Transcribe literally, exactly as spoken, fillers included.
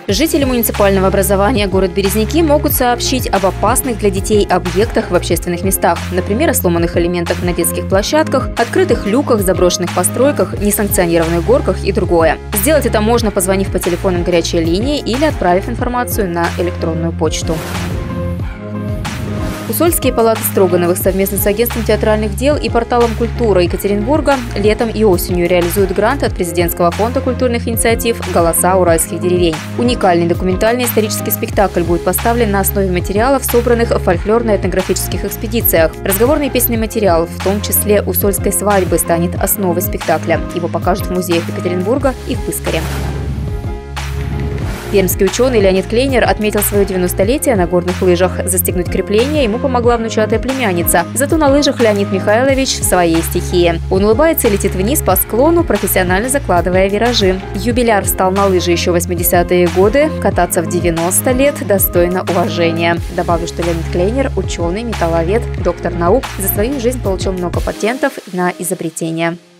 Жители муниципального образования город Березники могут сообщить об опасных для детей объектах в общественных местах, например, о сломанных элементах на детских площадках, открытых люках, заброшенных постройках, несанкционированных горках и другое. Сделать это можно, позвонив по телефонам горячей линии или отправив информацию на электронную почту. Усольские палаты Строгановых совместно с агентством театральных дел и порталом «Культура» Екатеринбурга летом и осенью реализуют грант от президентского фонда культурных инициатив «Голоса уральских деревень». Уникальный документальный исторический спектакль будет поставлен на основе материалов, собранных в фольклорно-этнографических экспедициях. Разговорный песенный материал, в том числе «Усольской свадьбы», станет основой спектакля. Его покажут в музеях Екатеринбурга и в Пыскаре. Пермский ученый Леонид Клейнер отметил свое девяностолетие на горных лыжах. Застегнуть крепление ему помогла внучатая племянница. Зато на лыжах Леонид Михайлович в своей стихии. Он улыбается и летит вниз по склону, профессионально закладывая виражи. Юбиляр встал на лыжи еще в восьмидесятые годы. Кататься в девяносто лет достойно уважения. Добавлю, что Леонид Клейнер – ученый, металловед, доктор наук. За свою жизнь получил много патентов на изобретения.